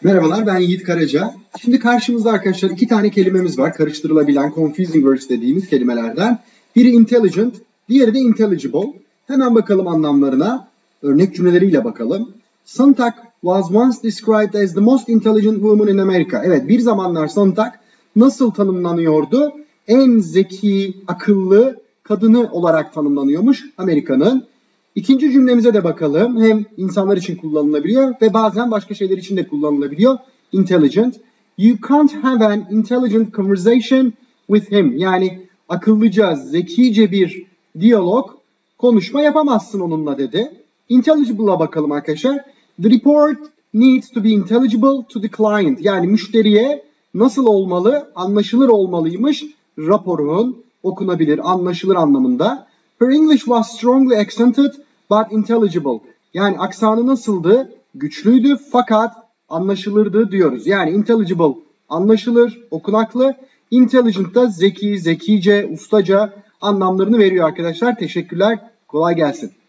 Merhabalar, ben Yiğit Karaca. Şimdi karşımızda arkadaşlar iki tane kelimemiz var. Karıştırılabilen, confusing words dediğimiz kelimelerden. Biri intelligent, diğeri de intelligible. Hemen bakalım anlamlarına. Örnek cümleleriyle bakalım. Sontag was once described as the most intelligent woman in America. Evet, bir zamanlar Sontag nasıl tanımlanıyordu? En zeki, akıllı kadını olarak tanımlanıyormuş Amerika'nın. İkinci cümlemize de bakalım. Hem insanlar için kullanılabiliyor ve bazen başka şeyler için de kullanılabiliyor. Intelligent. You can't have an intelligent conversation with him. Yani akıllıca, zekice bir diyalog, konuşma yapamazsın onunla dedi. Intelligible'a bakalım arkadaşlar. The report needs to be intelligible to the client. Yani müşteriye nasıl olmalı, anlaşılır olmalıymış raporun, okunabilir, anlaşılır anlamında. Her English was strongly accented but intelligible. Yani aksanı nasıldı? Güçlüydü fakat anlaşılırdı diyoruz. Yani intelligible anlaşılır, okunaklı. Intelligent da zeki, zekice, ustaca anlamlarını veriyor arkadaşlar. Teşekkürler. Kolay gelsin.